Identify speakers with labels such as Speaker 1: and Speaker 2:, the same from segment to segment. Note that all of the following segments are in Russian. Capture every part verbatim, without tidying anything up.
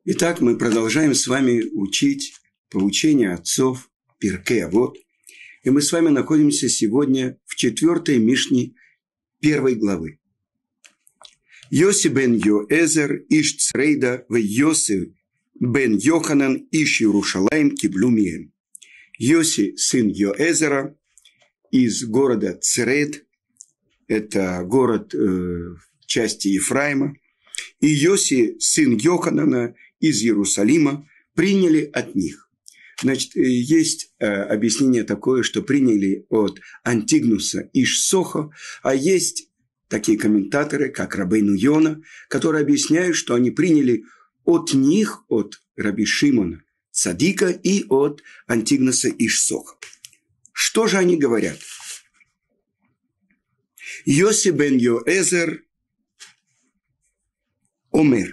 Speaker 1: Итак, мы продолжаем с вами учить поучение отцов Пиркей Авот. И мы с вами находимся сегодня в четвертой Мишне первой главы. Йоси бен Йоэзер иш Црейда в Йоси бен Йоханан иш Иерушалаим киблу мием. Йоси, сын Йоэзера, из города Црейд, это город э, в части Ефраима, и Йоси, сын Йоханана, из Иерусалима, приняли от них. Значит, есть э, объяснение такое, что приняли от Антигнуса иш Сохо, а есть такие комментаторы, как Рабейну Йона, которые объясняют, что они приняли от них, от Раби Шимона Цадика и от Антигнуса иш Сохо. Что же они говорят? Йоси бен Йоэзер омер.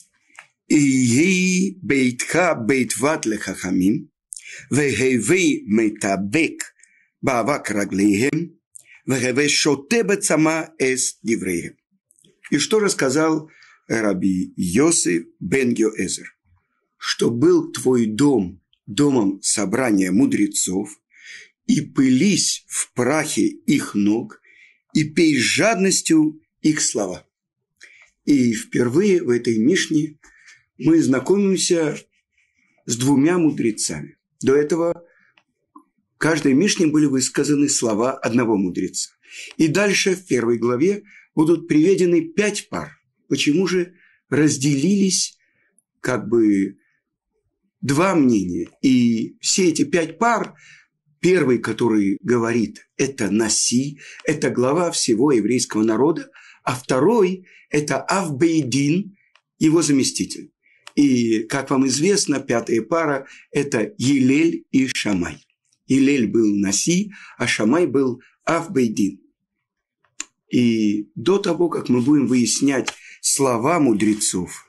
Speaker 1: «Ией бейтха бейтват лехахамим, вехевей метабек баавак раглейхем, вехевей шоте бецама эс диврейхем». И что рассказал раби Йоси бен Йоэзер? Что был твой дом домом собрания мудрецов, и пылись в прахе их ног, и пей с жадностью их слова. И впервые в этой Мишне мы знакомимся с двумя мудрецами. До этого в каждой Мишне были высказаны слова одного мудреца. И дальше в первой главе будут приведены пять пар. Почему же разделились как бы два мнения? И все эти пять пар, первый, который говорит, это Наси, это глава всего еврейского народа, а второй – это Авбейдин, его заместитель. И, как вам известно, пятая пара – это Елель и Шамай. Елель был Наси, а Шамай был Авбейдин. И до того, как мы будем выяснять слова мудрецов,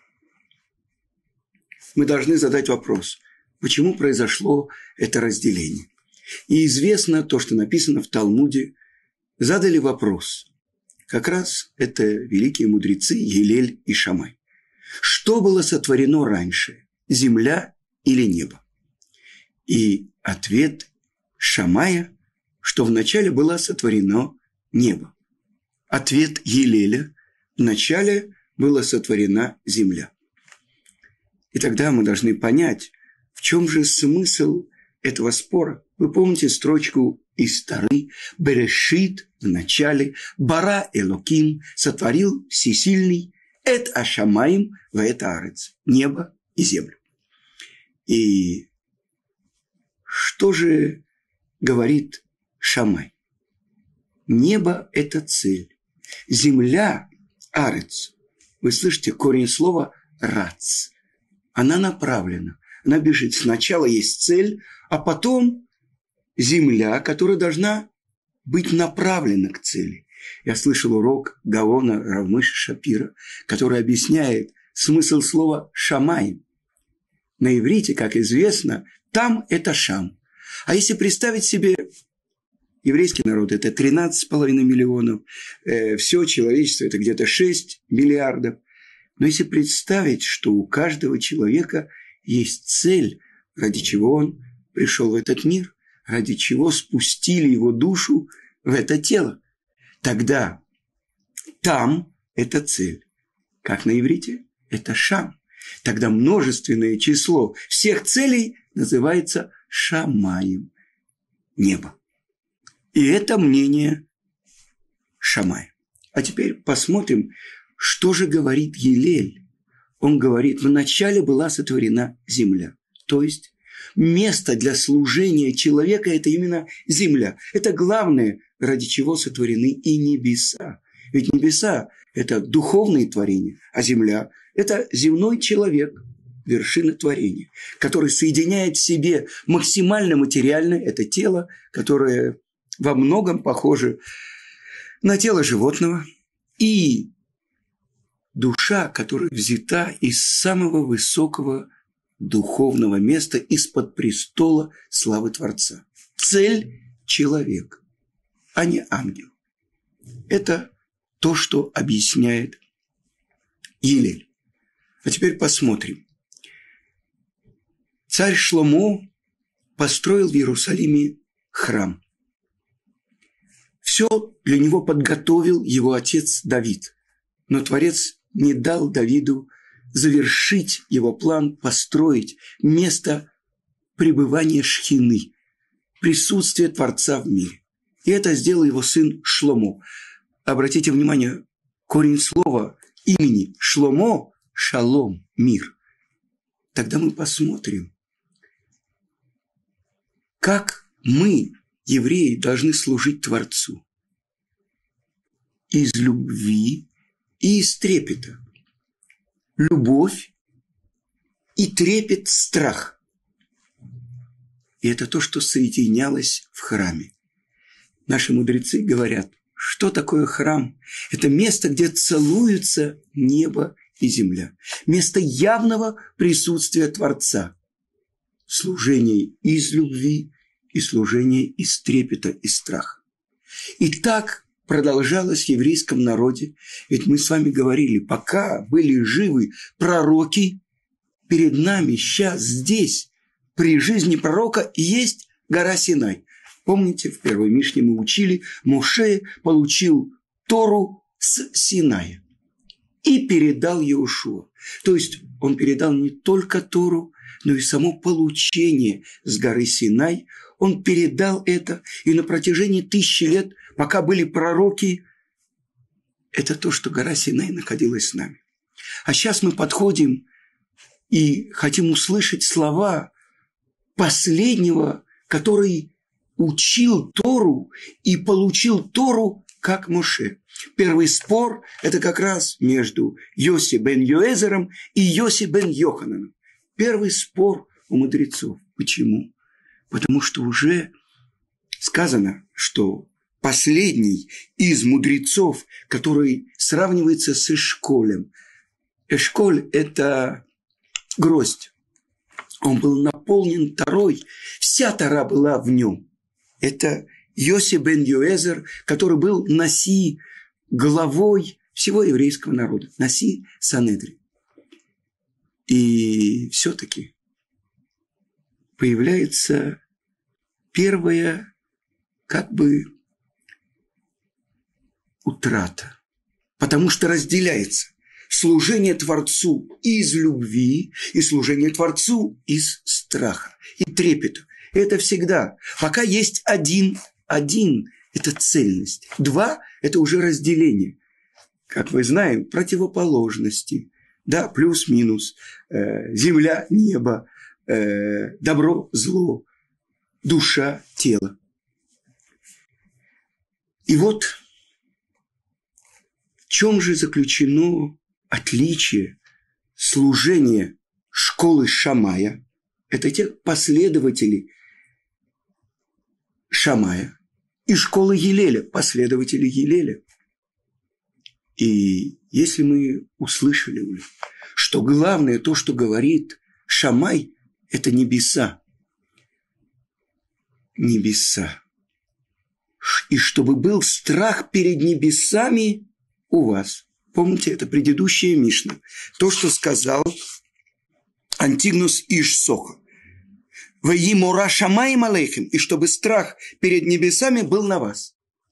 Speaker 1: мы должны задать вопрос, почему произошло это разделение. И известно то, что написано в Талмуде, задали вопрос. Как раз это великие мудрецы Елель и Шамай. Что было сотворено раньше, земля или небо? И ответ Шамая, что вначале было сотворено небо. Ответ Елеля, вначале была сотворена земля. И тогда мы должны понять, в чем же смысл этого спора. Вы помните строчку из Торы: «Берешит» в начале, «Бара Элоким» сотворил всесильный, «Эт ашамаим вэт аарец» небо и землю. И что же говорит Шамай? Небо – это цель. Земля – арец. Вы слышите корень слова «рац». Она направлена. Она бежит. Сначала есть цель, а потом земля, которая должна быть направлена к цели. Я слышал урок Гаона Рав Моше Шапира, который объясняет смысл слова «шамай». На иврите, как известно, там это шам. А если представить себе, еврейский народ – это тринадцать с половиной миллионов, э, все человечество – это где-то шесть миллиардов. Но если представить, что у каждого человека есть цель, ради чего он пришел в этот мир, ради чего спустили его душу в это тело, тогда там это цель. Как на иврите? Это шам. Тогда множественное число всех целей называется шамаем. Небо. И это мнение Шамая. А теперь посмотрим, что же говорит Елель. Он говорит, вначале была сотворена земля. То есть место для служения человека – это именно земля. Это главное, ради чего сотворены и небеса. Ведь небеса – это духовные творения, а земля – это земной человек, вершина творения, который соединяет в себе максимально материальное – это тело, которое во многом похоже на тело животного, и душа, которая взята из самого высокого духовного места, из-под престола славы Творца. Цель – человек, а не ангел. Это то, что объясняет Елель. А теперь посмотрим. Царь Шломо построил в Иерусалиме храм. Все для него подготовил его отец Давид. Но Творец не дал Давиду завершить его план, построить место пребывания Шхины, присутствия Творца в мире. И это сделал его сын Шломо. Обратите внимание, корень слова имени Шломо – шалом, мир. Тогда мы посмотрим, как мы, евреи, должны служить Творцу. Из любви и из трепета. Любовь и трепет, страх. И это то, что соединялось в храме. Наши мудрецы говорят, что такое храм? Это место, где целуются небо и земля. Место явного присутствия Творца. Служение из любви и служение из трепета и страха. И так продолжалось в еврейском народе. Ведь мы с вами говорили, пока были живы пророки, перед нами сейчас здесь, при жизни пророка, есть гора Синай. Помните, в первой Мишне мы учили, Моше получил Тору с Синая и передал Йеошуа. То есть он передал не только Тору, но и само получение с горы Синай. Он передал это, и на протяжении тысячи лет, пока были пророки, это то, что гора Синай находилась с нами. А сейчас мы подходим и хотим услышать слова последнего, который учил Тору и получил Тору, как Моше. Первый спор – это как раз между Йоси бен Йоэзером и Йоси бен Йохананом. Первый спор у мудрецов. Почему? Потому что уже сказано, что последний из мудрецов, который сравнивается с Эшколем. Эшколь – это гроздь. Он был наполнен Торой. Вся Тора была в нем. Это Йоси бен Йоэзер, который был наси, главой всего еврейского народа. Наси Санедрин. И все-таки появляется первая, как бы, утрата. Потому что разделяется служение Творцу из любви и служение Творцу из страха и трепета. Это всегда. Пока есть один, один – это цельность. Два – это уже разделение. Как мы знаем, противоположности. Да, плюс-минус. Э, земля, небо, э, добро, зло, душа, тело. И вот в чем же заключено отличие служения школы Шамая? Это те последователи Шамая и школы Елеля, последователи Елеля. И если мы услышали уже, что главное то, что говорит Шамай, это небеса. Небеса. И чтобы был страх перед небесами у вас. Помните, это предыдущая Мишна. То, что сказал Антигнус иш Соха. «Ваи мора шамаим алейхим», и чтобы страх перед небесами был на вас.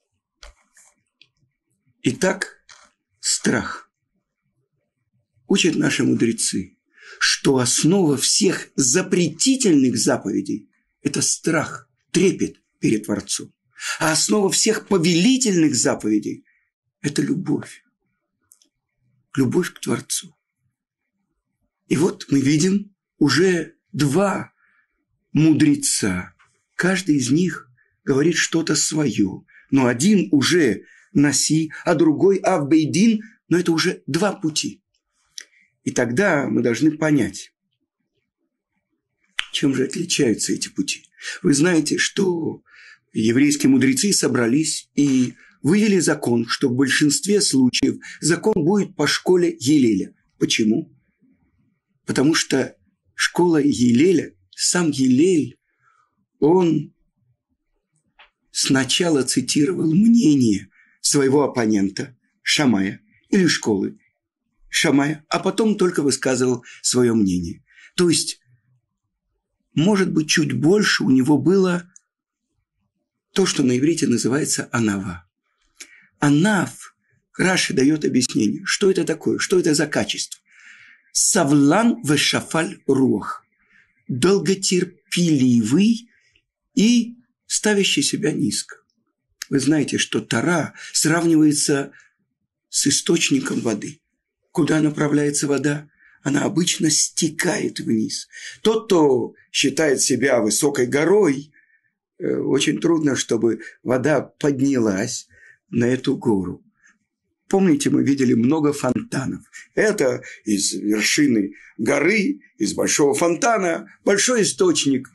Speaker 1: Итак, страх. Учат наши мудрецы, что основа всех запретительных заповедей – это страх, трепет перед Творцом. А основа всех повелительных заповедей – это любовь. Любовь к Творцу. И вот мы видим уже два мудреца. Каждый из них говорит что-то свое. Но один уже наси, а другой авбейдин, но это уже два пути. И тогда мы должны понять, чем же отличаются эти пути. Вы знаете, что еврейские мудрецы собрались и вывели закон, что в большинстве случаев закон будет по школе Елеля. Почему? Потому что школа Елеля, сам Елель, он сначала цитировал мнение своего оппонента Шамая или школы Шамая, а потом только высказывал свое мнение. То есть может быть, чуть больше у него было то, что на иврите называется анава. Анав, Раши дает объяснение, что это такое, что это за качество. Савлан вешафаль руах. Долготерпеливый и ставящий себя низко. Вы знаете, что Тора сравнивается с источником воды. Куда направляется вода? Она обычно стекает вниз. Тот, кто считает себя высокой горой, очень трудно, чтобы вода поднялась на эту гору. Помните, мы видели много фонтанов. Это из вершины горы, из большого фонтана, большой источник.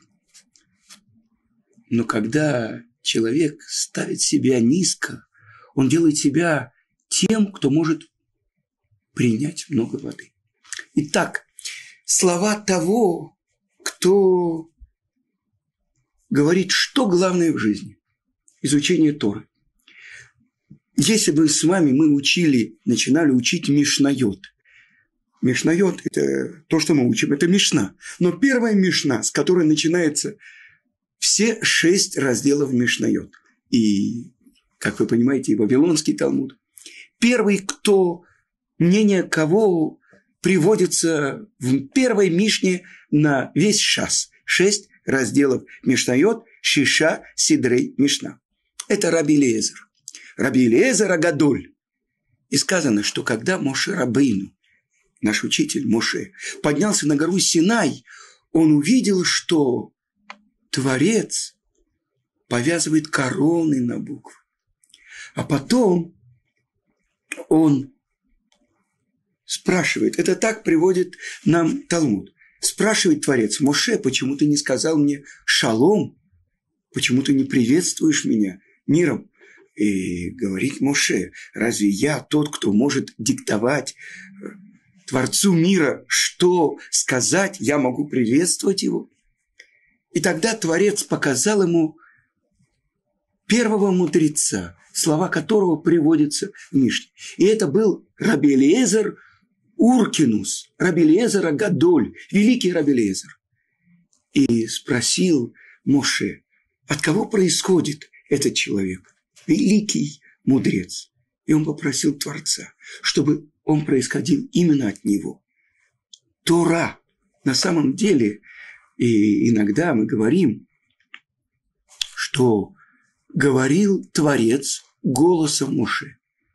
Speaker 1: Но когда человек ставит себя низко, он делает себя тем, кто может принять много воды. Итак, слова того, кто говорит, что главное в жизни. Изучение Торы. Если бы с вами мы учили, начинали учить Мишнайот. Мишнайот – это то, что мы учим, это Мишна. Но первая Мишна, с которой начинается все шесть разделов Мишнайот. И, как вы понимаете, и Вавилонский Талмуд. Первый, кто, мнение кого приводится в первой Мишне на весь Шас. Шесть разделов Мишнайот, Шиша, Сидрей, Мишна. Это Раби Элиэзер. Раби Элиэзер Агадоль. И сказано, что когда Моше Рабейну, наш учитель Моше, поднялся на гору Синай, он увидел, что Творец повязывает короны на буквы. А потом он спрашивает, это так приводит нам Талмуд, спрашивает Творец: Моше, почему ты не сказал мне шалом? Почему ты не приветствуешь меня миром? И говорит Моше: разве я тот, кто может диктовать Творцу мира, что сказать? Я могу приветствовать его? И тогда Творец показал ему первого мудреца, слова которого приводятся в Мишне. И это был Раби Элиэзер Уркинус, Раби Элиэзер Агадоль, великий Раби Элиэзер. И спросил Моше: от кого происходит этот человек? Великий мудрец. И он попросил Творца, чтобы он происходил именно от него. Тора. На самом деле, и иногда мы говорим, что говорил Творец голосом Моше.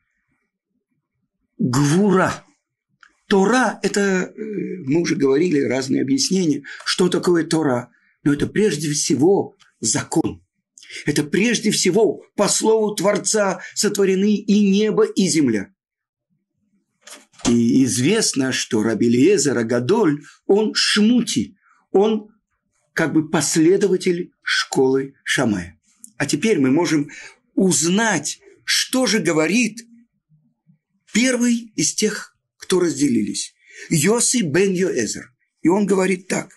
Speaker 1: Гвура. Тора – это, мы уже говорили, разные объяснения, что такое Тора. Но это прежде всего закон. Это прежде всего по слову Творца сотворены и небо, и земля. И известно, что Раби Элиэзер Агадоль, он шмути, он как бы последователь школы Шамая. А теперь мы можем узнать, что же говорит первый из тех, кто разделились. Йоси бен Йоэзер. И он говорит так: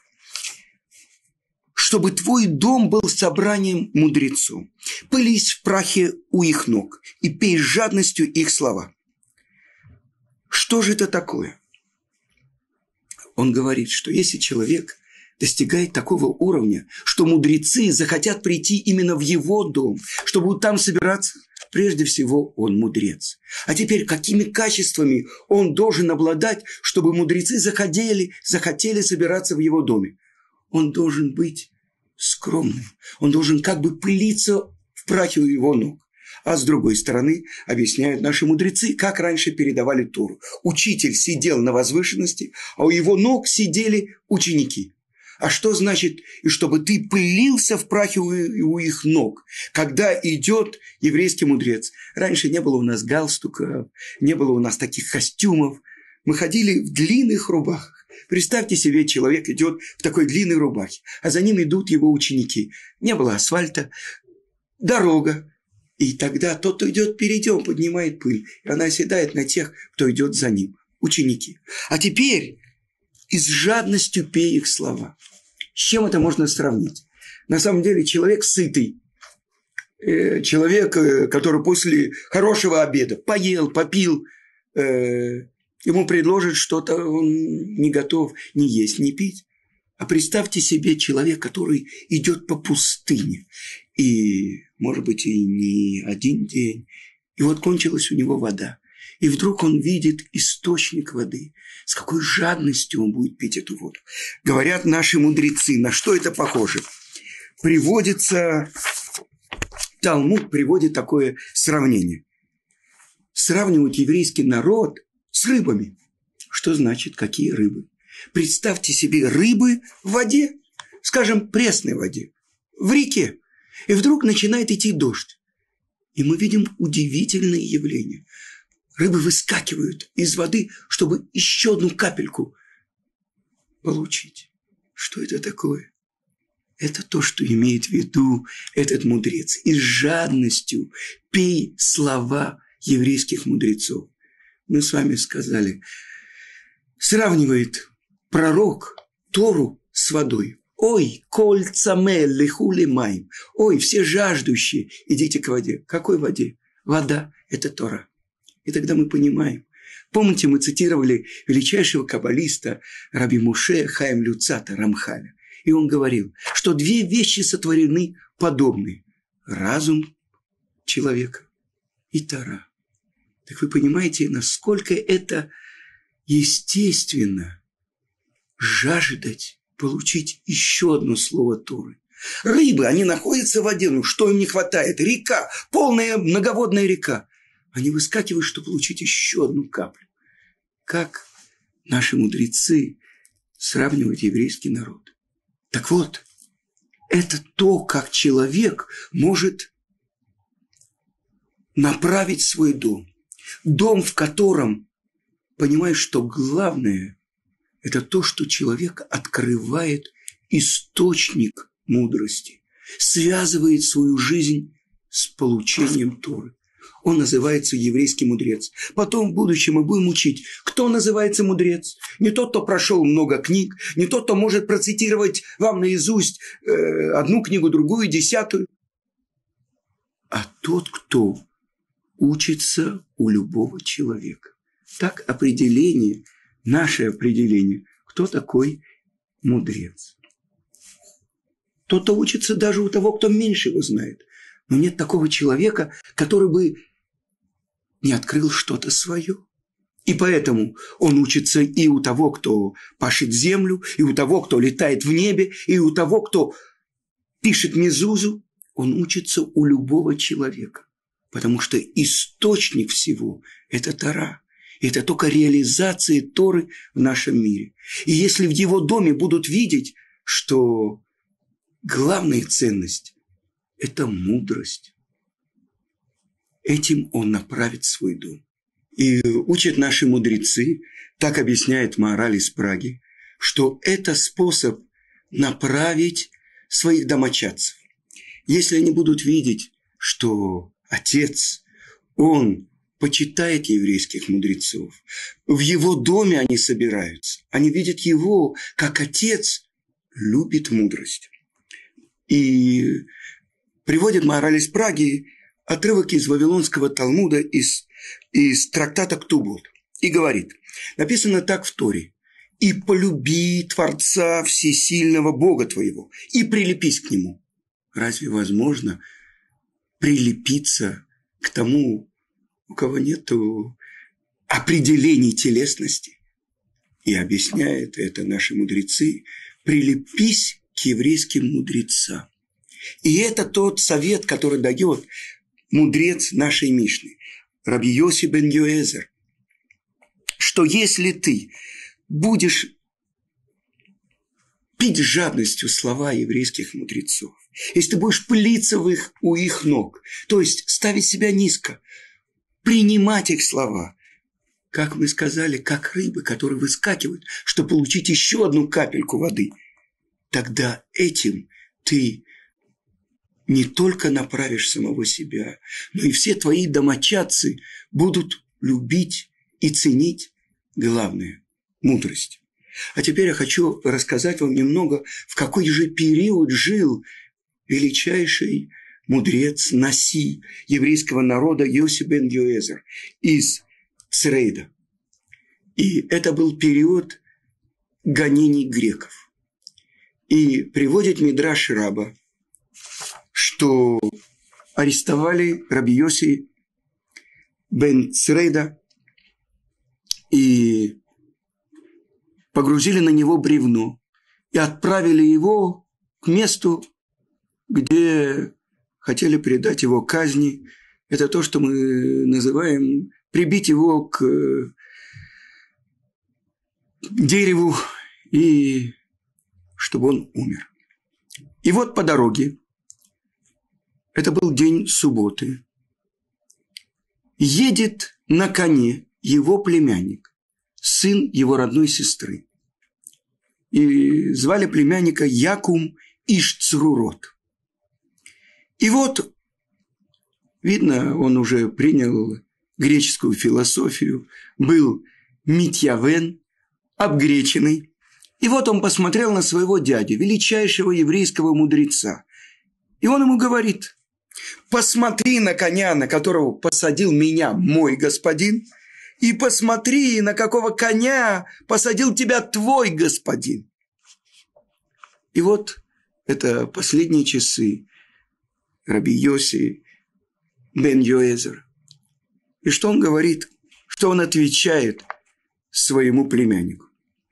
Speaker 1: чтобы твой дом был собранием мудрецов, пылись в прахе у их ног и пей с жадностью их слова. Что же это такое? Он говорит, что если человек достигает такого уровня, что мудрецы захотят прийти именно в его дом, чтобы там собираться, прежде всего он мудрец. А теперь какими качествами он должен обладать, чтобы мудрецы захотели, захотели собираться в его доме? Он должен быть скромным. Он должен как бы пылиться в прахе у его ног. А с другой стороны, объясняют наши мудрецы, как раньше передавали Тору. Учитель сидел на возвышенности, а у его ног сидели ученики. А что значит, и чтобы ты пылился в прахе у, у их ног, когда идет еврейский мудрец? Раньше не было у нас галстуков, не было у нас таких костюмов. Мы ходили в длинных рубахах. Представьте себе, человек идет в такой длинной рубахе, а за ним идут его ученики. Не было асфальта, дорога. И тогда тот, кто идет впереди, он поднимает пыль, и она оседает на тех, кто идет за ним, ученики. А теперь и с жадностью пей их слова. С чем это можно сравнить? На самом деле человек сытый, человек, который после хорошего обеда поел, попил, ему предложат что-то, он не готов ни есть, ни пить. А представьте себе человек, который идет по пустыне. И, может быть, и не один день. И вот кончилась у него вода. И вдруг он видит источник воды. С какой жадностью он будет пить эту воду. Говорят наши мудрецы, на что это похоже. Приводится, Талмуд приводит такое сравнение. Сравнивают еврейский народ с рыбами. Что значит, какие рыбы? Представьте себе рыбы в воде, скажем, пресной воде, в реке. И вдруг начинает идти дождь. И мы видим удивительные явления. Рыбы выскакивают из воды, чтобы еще одну капельку получить. Что это такое? Это то, что имеет в виду этот мудрец. И с жадностью пей слова еврейских мудрецов. Мы с вами сказали, сравнивает пророк Тору с водой. Ой, коль цаме леху лемаим. Ой, все жаждущие, идите к воде. Какой воде? Вода – это Тора. И тогда мы понимаем. Помните, мы цитировали величайшего каббалиста Раби Моше Хаим Люцата Рамхаля. И он говорил, что две вещи сотворены подобные. Разум человека и Тора. Так вы понимаете, насколько это естественно жаждать получить еще одно слово Торы. Рыбы, они находятся в воде, ну что им не хватает? Река, полная многоводная река. Они выскакивают, чтобы получить еще одну каплю. Как наши мудрецы сравнивают еврейский народ. Так вот, это то, как человек может направить свой дом. Дом, в котором понимаешь, что главное – это то, что человек открывает источник мудрости, связывает свою жизнь с получением Торы. Он называется еврейский мудрец. Потом в будущем мы будем учить, кто называется мудрец. Не тот, кто прошел много книг, не тот, кто может процитировать вам наизусть э, одну книгу, другую, десятую, а тот, кто учится у любого человека. Так определение, наше определение, кто такой мудрец. Тот, кто учится даже у того, кто меньше его знает. Но нет такого человека, который бы не открыл что-то свое. И поэтому он учится и у того, кто пашет землю, и у того, кто летает в небе, и у того, кто пишет мезузу. Он учится у любого человека. Потому что источник всего – это Тора. Это только реализация Торы в нашем мире. И если в его доме будут видеть, что главная ценность – это мудрость, этим он направит свой дом. И учат наши мудрецы, так объясняет Маораль из Праги, что это способ направить своих домочадцев. Если они будут видеть, что отец, он почитает еврейских мудрецов, в его доме они собираются, они видят его, как отец любит мудрость. И приводит Маораль из Праги отрывок из Вавилонского Талмуда, из, из трактата Ктубот. И говорит, написано так в Торе: «И полюби Творца Всесильного Бога твоего, и прилепись к Нему». Разве возможно прилепиться к тому, у кого нет определений телесности? И объясняют это наши мудрецы: прилепись к еврейским мудрецам. И это тот совет, который дает мудрец нашей Мишны, Раби Йоси бен Йоэзер, что если ты будешь пить жадностью слова еврейских мудрецов, если ты будешь пылиться в их, у их ног, то есть ставить себя низко, принимать их слова, как мы сказали, как рыбы, которые выскакивают, чтобы получить еще одну капельку воды, тогда этим ты не только направишь самого себя, но и все твои домочадцы будут любить и ценить главное – мудрость. А теперь я хочу рассказать вам немного, в какой же период жил величайший мудрец Наси еврейского народа Йоси бен Йоэзер из Црейда. И это был период гонений греков. И приводит Мидраш Раба, что арестовали Раби Йоси бен Црейда и погрузили на него бревно и отправили его к месту, где хотели предать его казни. Это то, что мы называем прибить его к дереву, и чтобы он умер. И вот по дороге, это был день субботы, едет на коне его племянник, сын его родной сестры. И звали племянника Якум Иш-Црурот. И вот, видно, он уже принял греческую философию, был митьявен, обгреченный. И вот он посмотрел на своего дядю, величайшего еврейского мудреца. И он ему говорит: посмотри на коня, на которого посадил меня мой господин, и посмотри, на какого коня посадил тебя твой господин. И вот это последние часы Раби Йоси бен Йоэзер. И что он говорит? Что он отвечает своему племяннику?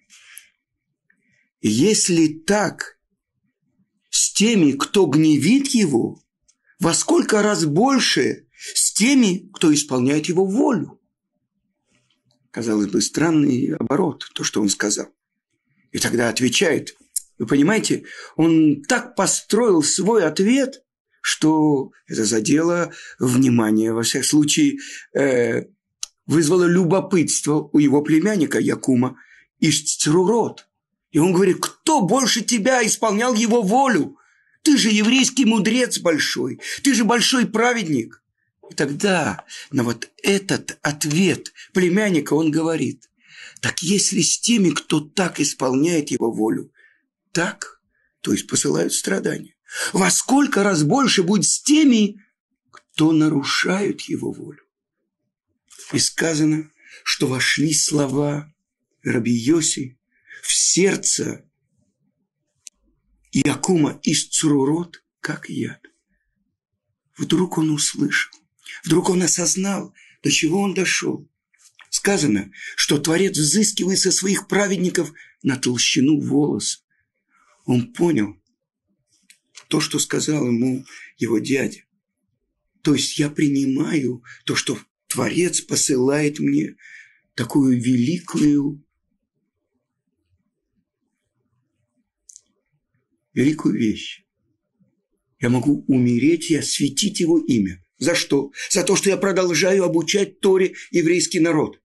Speaker 1: Если так с теми, кто гневит его, во сколько раз больше с теми, кто исполняет его волю? Казалось бы, странный оборот, то, что он сказал. И тогда отвечает. Вы понимаете, он так построил свой ответ, что это задело внимание, во всяком случае, э, вызвало любопытство у его племянника Якума Иш-Црурот. И он говорит: кто больше тебя исполнял его волю? Ты же еврейский мудрец большой, ты же большой праведник. И тогда на вот этот ответ племянника он говорит: так если с теми, кто так исполняет его волю, так, то есть посылают страдания, во сколько раз больше будет с теми, кто нарушают его волю? И сказано, что вошли слова Раби Йоси в сердце Якума Иш-Црурот, как яд. Вдруг он услышал, вдруг он осознал, до чего он дошел. Сказано, что Творец взыскивает со своих праведников на толщину волоса. Он понял то, что сказал ему его дядя. То есть я принимаю то, что Творец посылает мне такую великую, великую вещь. Я могу умереть и осветить его имя. За что? За то, что я продолжаю обучать Торе еврейский народ.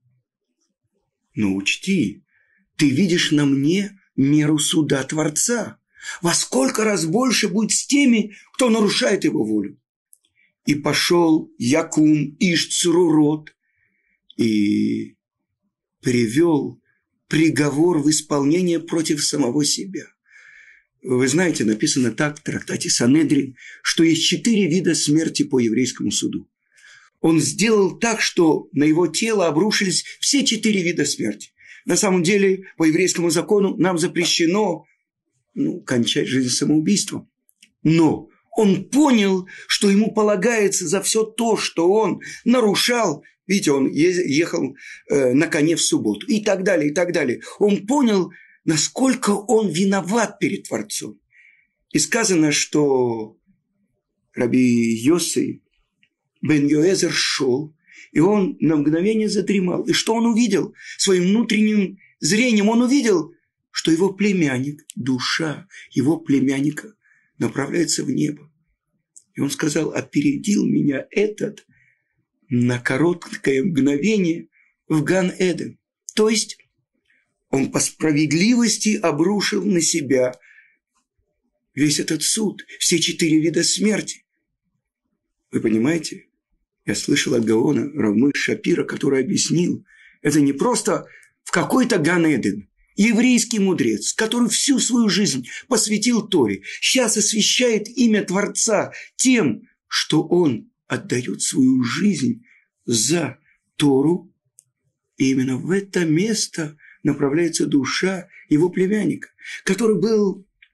Speaker 1: Но учти, ты видишь на мне меру суда Творца. Во сколько раз больше будет с теми, кто нарушает его волю? И пошел Якум Иш-Црурот и привел приговор в исполнение против самого себя. Вы знаете, написано так в трактате Санедрин, что есть четыре вида смерти по еврейскому суду. Он сделал так, что на его тело обрушились все четыре вида смерти. На самом деле, по еврейскому закону нам запрещено ну, кончать жизнь самоубийством. Но он понял, что ему полагается за все то, что он нарушал. Видите, он ехал э, на коне в субботу и так далее, и так далее. Он понял, насколько он виноват перед Творцом. И сказано, что Раби Йоси бен Йоэзер шел, и он на мгновение задремал. И что он увидел? Своим внутренним зрением он увидел, что его племянник, душа его племянника направляется в небо. И он сказал: опередил меня этот на короткое мгновение в Ган-Эден. То есть он по справедливости обрушил на себя весь этот суд, все четыре вида смерти. Вы понимаете? Я слышал от Гаона Рав Мойше Шапира, который объяснил, это не просто в какой-то Ган-Эден. Еврейский мудрец, который всю свою жизнь посвятил Торе, сейчас освящает имя Творца тем, что он отдает свою жизнь за Тору. И именно в это место направляется душа его племянника, который был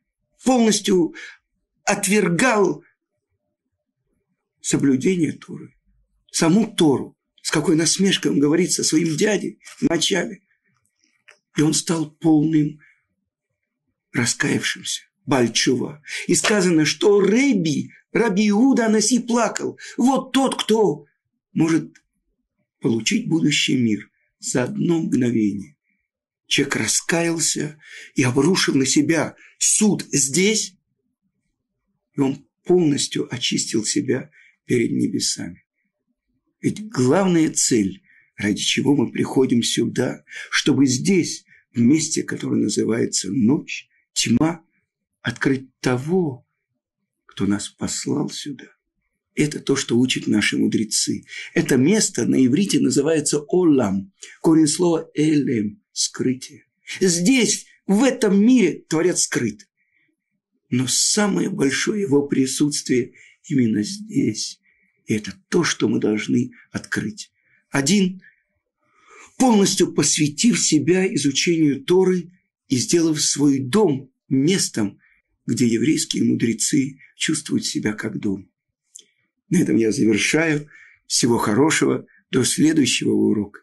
Speaker 1: полностью отвергал соблюдение Торы, саму Тору, с какой насмешкой он говорит со своим дядей в начале. И он стал полным раскаявшимся, Бааль тшува. И сказано, что Рэби, Раби Иуда Анаси плакал. Вот тот, кто может получить будущий мир за одно мгновение. Человек раскаялся и обрушил на себя суд здесь, и он полностью очистил себя перед небесами. Ведь главная цель, ради чего мы приходим сюда, чтобы здесь, в месте, которое называется ночь, тьма, открыть того, кто нас послал сюда. Это то, что учат наши мудрецы. Это место на иврите называется олам. Корень слова элем – скрытие. Здесь, в этом мире, Творец скрыт. Но самое большое его присутствие именно здесь. И это то, что мы должны открыть. Один, полностью посвятив себя изучению Торы и сделав свой дом местом, где еврейские мудрецы чувствуют себя как дом. На этом я завершаю. Всего хорошего. До следующего урока.